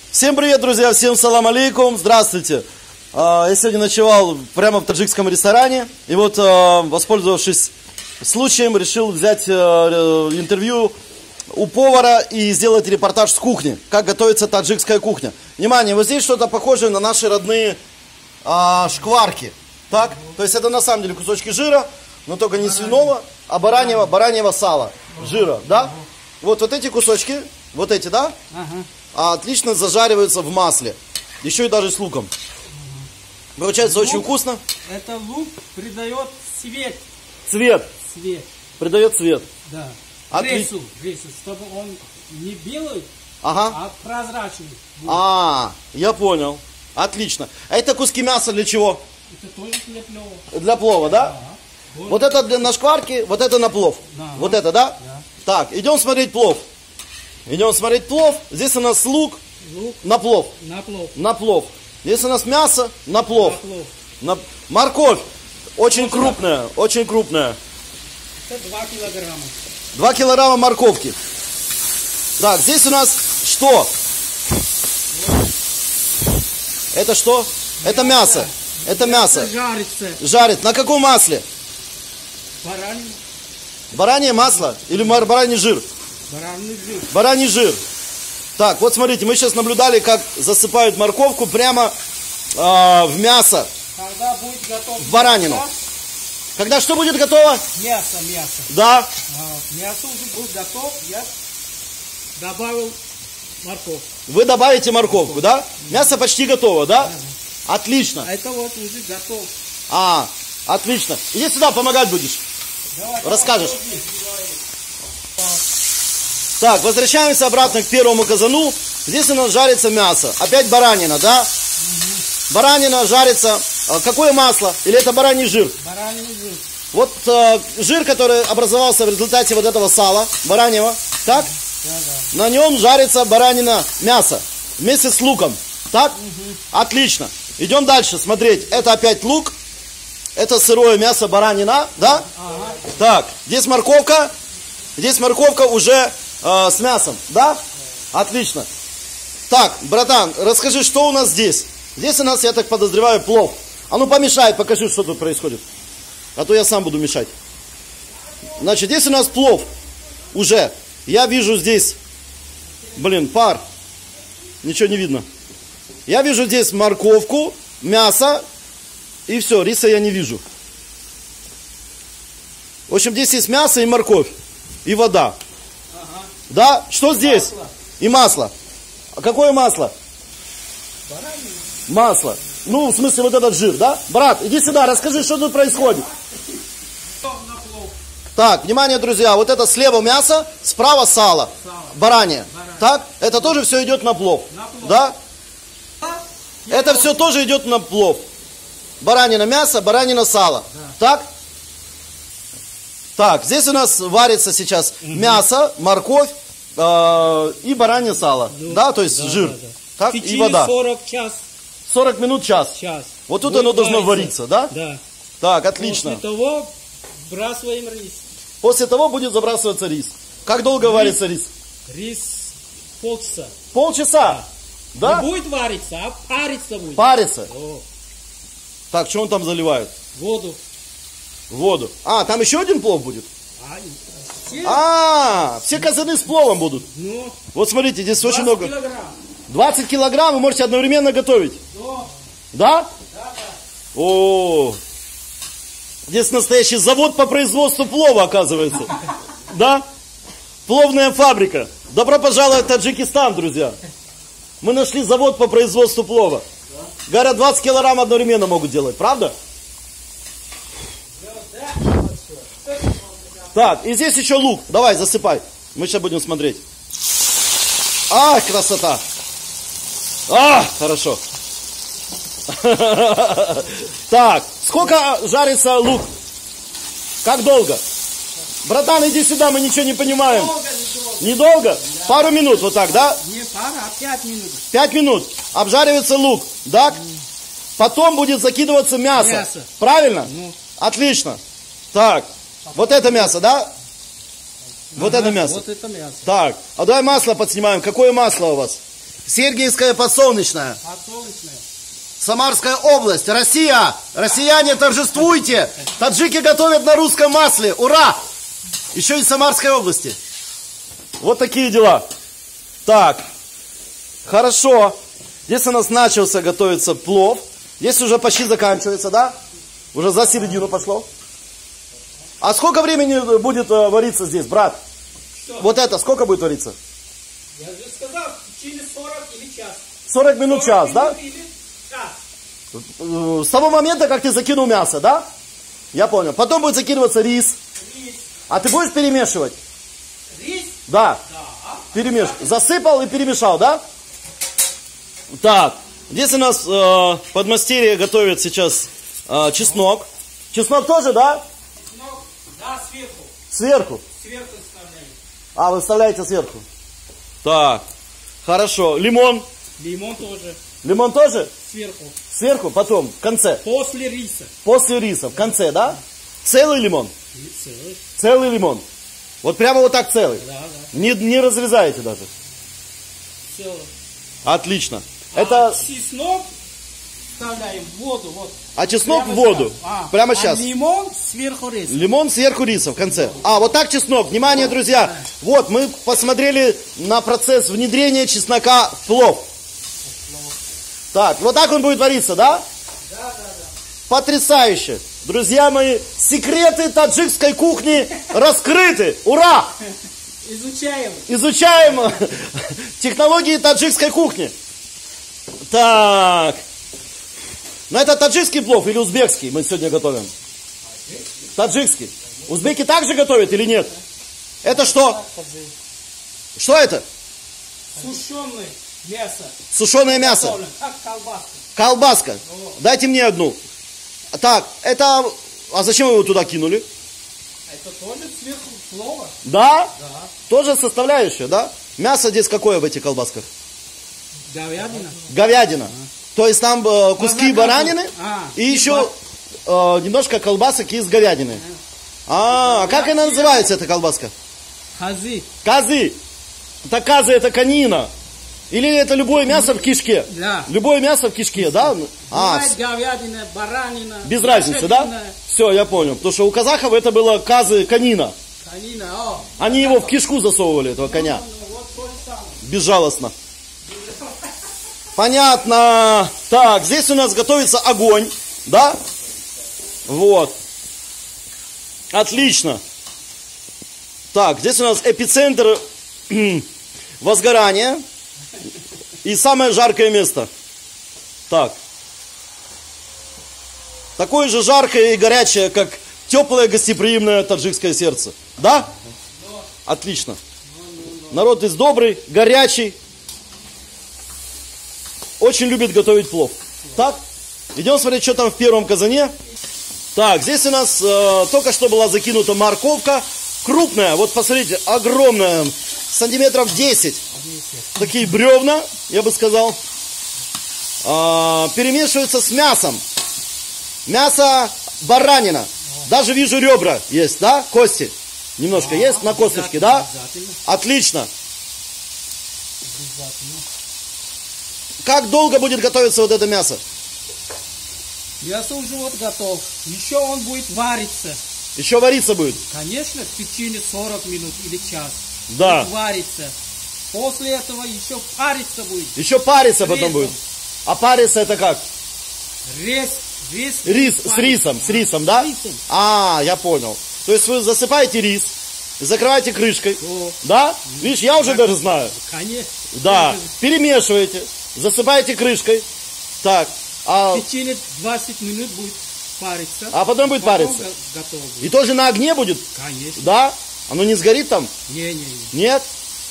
Всем привет, друзья, всем салам алейкум, здравствуйте. Я сегодня ночевал прямо в таджикском ресторане. И вот, воспользовавшись случаем, решил взять интервью у повара и сделать репортаж с кухни. Как готовится таджикская кухня. Внимание, вот здесь что-то похожее на наши родные шкварки. Так? То есть это на самом деле кусочки жира, но только не свиного, а бараньего сала. Жира, да? Вот эти кусочки, вот эти, да? Отлично зажариваются в масле. Еще и даже с луком. Получается лук, очень вкусно. Это лук придает цвет. Цвет. Придает цвет. Да. Рису, чтобы он не белый, а прозрачный. Я понял. Отлично. А это куски мяса для чего? Это тоже для плова. Для плова, да? Вот это на шкварки, вот это на плов. Вот это, да? Так, идем смотреть плов. Идем смотреть плов. Здесь у нас лук на плов. На плов. Здесь у нас мясо на плов. Морковь. Очень крупная, очень крупная. Это 2 килограмма. 2 килограмма морковки. Так, здесь у нас что? Это что? Это мясо. Это мясо. Жарится. Жарит. На каком масле? Баранье. Баранье масло или бараний жир? Бараний жир. Бараний жир. Так, вот смотрите, мы сейчас наблюдали, как засыпают морковку прямо в мясо. Когда будет готов в баранину. Когда что будет готово? Мясо. Да. Мясо уже будет готово, я добавил морковку. Вы добавите морковку, да? Мясо почти готово, да? Отлично. А это вот уже готово. Отлично. Иди сюда, помогать будешь. Давай, расскажешь. Так, возвращаемся обратно к первому казану. Здесь у нас жарится мясо. Опять баранина, да? Баранина жарится. Какое масло? Или это бараний жир? Бараний жир. Вот жир, который образовался в результате вот этого сала бараньего, так? Да. На нем жарится баранина, мясо вместе с луком, так? Отлично. Идем дальше смотреть. Это опять лук. Это сырое мясо баранина, да? Так, здесь морковка. Здесь морковка уже с мясом, да? Отлично. Так, братан, расскажи, что у нас здесь? Здесь у нас, я так подозреваю, плов. А ну помешай, покажи, что тут происходит. А то я сам буду мешать. Значит, здесь у нас плов. Уже. Я вижу здесь, пар. Ничего не видно. Я вижу здесь морковку, мясо. И все, риса я не вижу. В общем, здесь есть мясо и морковь. И вода. Да? Что здесь? И масло. А какое масло? Масло. Ну, в смысле, вот этот жир, да? Брат, иди сюда, расскажи, что тут происходит. Так, внимание, друзья, вот это слева мясо, справа сало. Баранье. Так? Это тоже все идет на плов. Да? Это все тоже идет на плов. Баранина мясо, баранина сало. Так? Так, здесь у нас варится сейчас мясо, морковь и баранье сало. Да, то есть жир. Так? И вода. 40 минут, час. Вот тут оно должно вариться, да? Да. Так, отлично. После того вбрасываем рис. После того будет забрасываться рис. Как долго варится рис? Рис полчаса. Полчаса? Да? Не будет вариться, а париться будет. Париться? Так, что он там заливает? Воду. Там еще один плов будет? Все казаны с пловом будут. Вот смотрите, здесь очень много. 20 килограмм вы можете одновременно готовить? Да? Да. Здесь настоящий завод по производству плова, оказывается. Да? Пловная фабрика. Добро пожаловать в Таджикистан, друзья. Мы нашли завод по производству плова. Говорят, 20 килограмм одновременно могут делать, правда? Так, и здесь еще лук. Давай, засыпай. Мы сейчас будем смотреть. Красота. Хорошо. Так, сколько жарится лук? Как долго? Братан, иди сюда, мы ничего не понимаем. Недолго? Пару минут, вот так, да? Не пара, а 5 минут. 5 минут. Обжаривается лук, да? Потом будет закидываться мясо. Правильно? Отлично. Так, вот это мясо, да? Вот это мясо. Вот это мясо. Так, а давай масло подснимаем. Какое масло у вас? Сергиевская подсолнечная. Подсолнечная. Самарская область. Россия. Россияне, торжествуйте. Таджики готовят на русском масле. Ура! Еще из Самарской области. Вот такие дела. Так. Хорошо. Здесь у нас начался готовиться плов. Здесь уже почти заканчивается, да? Уже за середину пошло. А сколько времени будет вариться здесь, брат? Что? Вот это сколько будет вариться? Я же сказал, в течение 40 или час. 40 минут, час, да? Или час. С того момента, как ты закинул мясо, да? Я понял. Потом будет закидываться рис. Рис. А ты будешь перемешивать? Рис? Да. Да. Перемешивай. Засыпал и перемешал, да? Так. Здесь у нас подмастерье готовит сейчас чеснок. Чеснок тоже, да? Чеснок, да, сверху. Сверху. Сверху вставляем. А, вы вставляете сверху. Так. Хорошо. Лимон. Лимон тоже. Лимон тоже? Сверху. Сверху, потом, в конце. После риса. После риса, в конце, да? Целый лимон? И целый. Целый лимон. Вот прямо вот так целый. Да, да. Не разрезаете даже. Целый. Отлично. Это... Чеснок вставляем в воду. Вот. А чеснок Прямо в воду. сейчас. Прямо сейчас. Лимон сверху рис. Лимон сверху риса в конце. А, вот так чеснок. Внимание, друзья. Вот, мы посмотрели на процесс внедрения чеснока в плов. Так, вот так он будет вариться, да? Да. Потрясающе. Друзья мои, секреты таджикской кухни раскрыты. Ура! Изучаем. Изучаем технологии таджикской кухни. Так. Но это таджикский плов или узбекский мы сегодня готовим? Таджикский. Узбеки также готовят или нет? Это что? Что это? Сушеное мясо. Сушеное мясо. Как колбаска. Колбаска. Дайте мне одну. Так, это... А зачем вы его туда кинули? Это тоже сверху плова. Да? Да. Тоже составляющая, да? Мясо здесь какое в этих колбасках? Говядина. Говядина. То есть там куски баранины и еще немножко колбасок из говядины. А как она называется, эта колбаска? Хазы. Казы. Это казы, это конина. Или это любое мясо в кишке? Да. Любое мясо в кишке, да? Бывает говядина, баранина. Без разницы, да? Все, я понял. Потому что у казахов это было казы конина. Конина, о. Они его в кишку засовывали, этого коня. Вот то же самое. Безжалостно. Понятно. Так, здесь у нас готовится огонь, да? Вот. Отлично. Так, здесь у нас эпицентр возгорания и самое жаркое место. Так. Такое же жаркое и горячее, как теплое гостеприимное таджикское сердце. Да? Отлично. Народ здесь добрый, горячий. Очень любит готовить плов. Так, идем смотреть, что там в первом казане. Так, здесь у нас только что была закинута морковка. Крупная, вот посмотрите, огромная, сантиметров 10. Такие бревна, я бы сказал. Перемешиваются с мясом. Мясо баранина. Даже вижу ребра есть, да? Кости. Немножко есть на косточке, да? Отлично. Как долго будет готовиться вот это мясо? Мясо уже вот готов. Еще он будет вариться. Еще вариться будет? Конечно, в течение 40 минут или час. Да. Будет вариться. После этого еще париться будет. Еще париться потом будет. А париться это как? Рис с рисом, да? Рисом. А, я понял. То есть вы засыпаете рис, закрываете крышкой, О. да? Видишь, я уже даже знаю. Конечно. Да, перемешиваете, засыпаете крышкой. Так, В течение 20 минут будет париться. А потом будет париться. Готово будет. И тоже на огне будет? Конечно. Да? Оно не сгорит там? Не. Нет?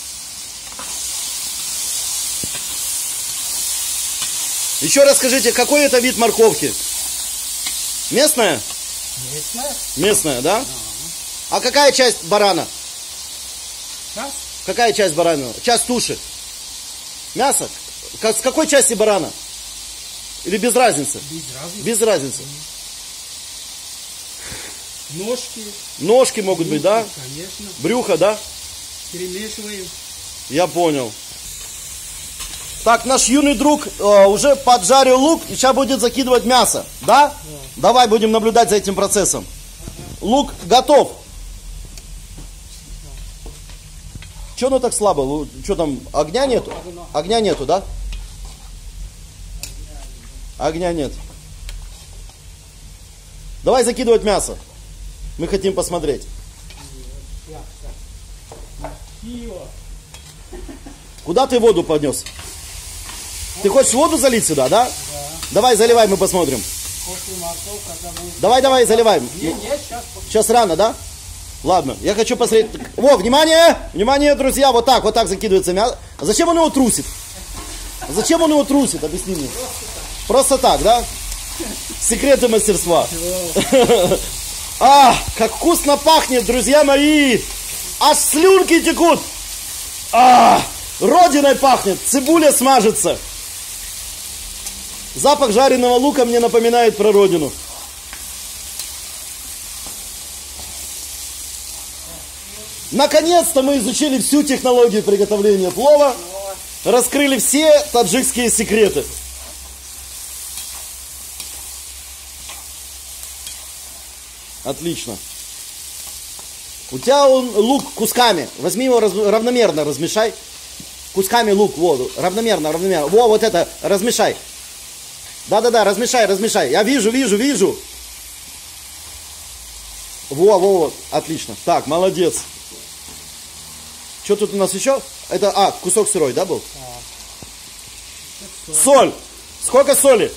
Еще раз скажите, какой это вид морковки? Местная? Местная. Местная, да? А какая часть барана? Сейчас? Какая часть барана? Часть туши? Мясо? С какой части барана? Или без разницы? Без разницы. Без разницы. Ножки. Ножки могут быть, да? Конечно. Брюхо, да? Перемешиваем. Я понял. Так, наш юный друг уже поджарил лук и сейчас будет закидывать мясо. Да? Давай будем наблюдать за этим процессом. Лук готов. Че оно так слабо? Что там, огня нету? Огня нету, да? Огня нет. Давай закидывать мясо. Мы хотим посмотреть. Куда ты воду поднес? Ты хочешь воду залить сюда, да? Да. Давай заливай, мы посмотрим. Давай, заливай. Сейчас рано, да? Ладно, я хочу посмотреть. Во, внимание! Внимание, друзья, вот так закидывается мясо. А зачем он его трусит? Зачем он его трусит? Объясни мне. Просто так, да? Секреты мастерства. Как вкусно пахнет, друзья мои! Аж слюнки текут! Родиной пахнет, цибуля смажется. Запах жареного лука мне напоминает про родину. Наконец-то мы изучили всю технологию приготовления плова. Раскрыли все таджикские секреты. Отлично. У тебя лук кусками. Возьми его равномерно, размешай. Кусками лук, воду. Равномерно. Во, вот это, размешай. Да, размешай. Я вижу. Во, отлично. Так, молодец. Что тут у нас еще? Это, кусок сырой, да, был? Соль. Сколько соли?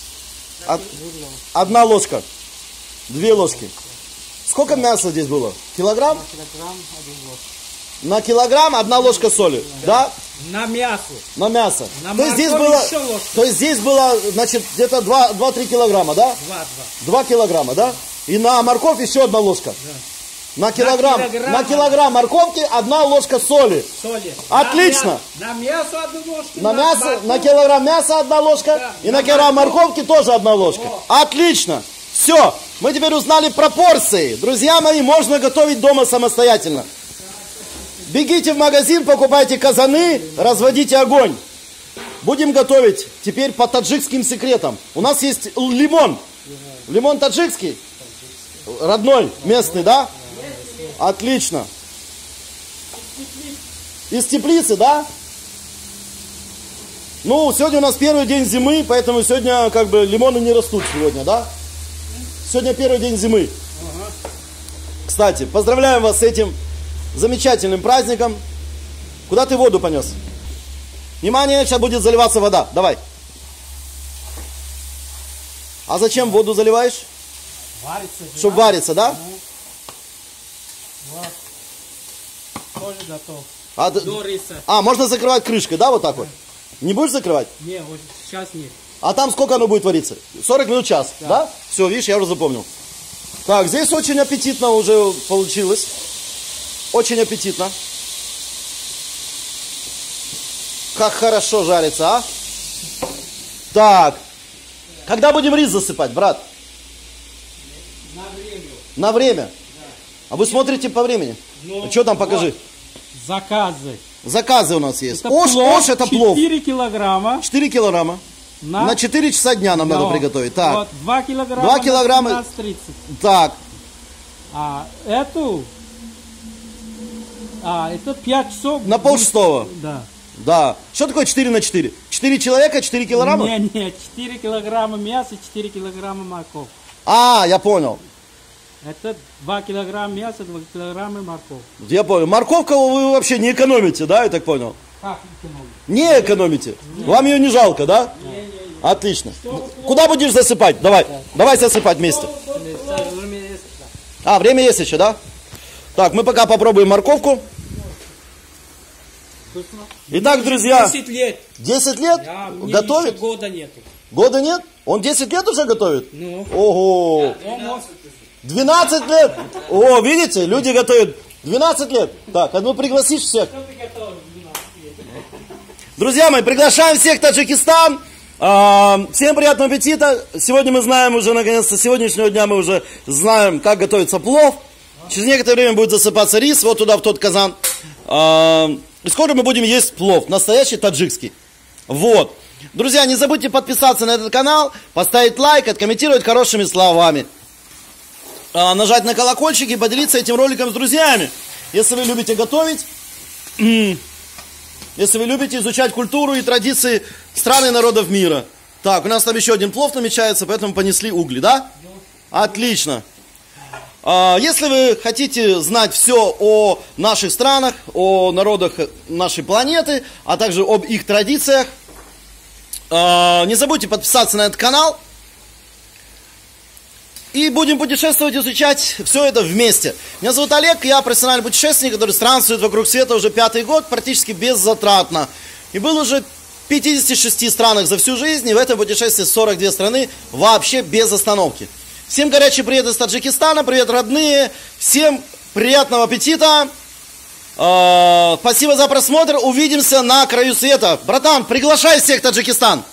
1 ложка. 2 ложки. Сколько мяса здесь было? Килограмм? На килограмм 1 ложка соли, да? На мясо. На мясо. На то есть здесь было, значит, где-то 2-3 килограмма, да? 2 килограмма, да? И на морковь еще 1 ложка. Да. На килограмм морковки 1 ложка соли. Отлично. На мясо 1 ложка. На килограмм мяса 1 ложка. Да. И на килограмм морковки тоже 1 ложка. Отлично. Все. Мы теперь узнали пропорции. Друзья мои, можно готовить дома самостоятельно. Бегите в магазин, покупайте казаны, разводите огонь. Будем готовить теперь по таджикским секретам. У нас есть лимон. Лимон таджикский? Родной, местный, да? Отлично. Из теплицы, да? Ну, сегодня у нас первый день зимы, поэтому сегодня как бы лимоны не растут сегодня, да? Сегодня первый день зимы. Кстати, поздравляем вас с этим замечательным праздником. Куда ты воду понес? Внимание, сейчас будет заливаться вода. Давай. А зачем воду заливаешь? Варится. Чтобы вариться, да? Вот. Тоже готов. До риса. Можно закрывать крышкой, да, вот так вот? Не будешь закрывать? Не, вот сейчас нет. А там сколько оно будет вариться? 40 минут, час, да? Все, видишь, я уже запомнил. Так, здесь очень аппетитно уже получилось. Очень аппетитно. Как хорошо жарится, а? Так. Когда будем рис засыпать, брат? На время. На время? Да. А вы смотрите по времени? Что там, покажи. Вот. Заказы у нас есть. Это плов, это плов. 4 килограмма. 4 килограмма. На 4 часа дня нам надо приготовить. Так. Вот, 2 килограмма. 2 килограмма. 15-30. Так. Это 5 часов. На полшестого. Да. Да. Что такое 4 на 4? 4 человека, 4 килограмма? Не, 4 килограмма мяса, 4 килограмма морковь. Я понял. Это 2 килограмма мяса, 2 килограмма морковь. Я понял. Морковку вы вообще не экономите, да, я так понял? Как экономить? Не экономите? Нет. Вам ее не жалко, да? Не. Отлично. Куда будешь засыпать? Давай. Давай засыпать вместе. Время есть еще, да? Так, мы пока попробуем морковку. Итак, друзья. 10 лет. 10 лет? Готовит? Года нету. Года нет? Он 10 лет уже готовит? Ну. Ого. 12 лет? О, видите, люди готовят 12 лет. Так, пригласишь всех. Друзья мои, приглашаем всех в Таджикистан. Всем приятного аппетита. Сегодня мы знаем уже, наконец-то, с сегодняшнего дня мы уже знаем, как готовится плов. Через некоторое время будет засыпаться рис вот туда, в тот казан. И скоро мы будем есть плов, настоящий таджикский. Вот. Друзья, не забудьте подписаться на этот канал, поставить лайк, откомментировать хорошими словами. Нажать на колокольчик и поделиться этим роликом с друзьями. Если вы любите готовить, если вы любите изучать культуру и традиции стран и народов мира. Так, у нас там еще один плов намечается, поэтому понесли угли, да? Отлично. Если вы хотите знать все о наших странах, о народах нашей планеты, а также об их традициях, не забудьте подписаться на этот канал. И будем путешествовать, изучать все это вместе. Меня зовут Олег, я профессиональный путешественник, который странствует вокруг света уже 5-й год, практически беззатратно. И был уже в 56 странах за всю жизнь, и в этом путешествии 42 страны вообще без остановки. Всем горячий привет из Таджикистана, привет, родные, всем приятного аппетита. Спасибо за просмотр, увидимся на краю света. Братан, приглашай всех в Таджикистан.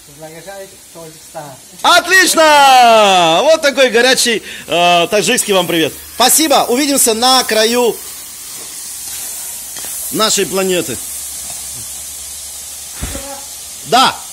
Отлично! Вот такой горячий таджикский вам привет. Спасибо, увидимся на краю нашей планеты. Да.